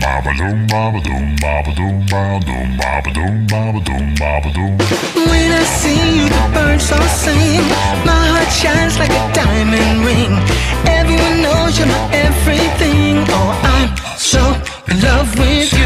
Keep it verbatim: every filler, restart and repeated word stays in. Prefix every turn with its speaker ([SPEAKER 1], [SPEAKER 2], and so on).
[SPEAKER 1] When I see you, the birds all sing. My heart shines like a diamond ring. Everyone knows you're my everything. Oh, I'm so in love with you.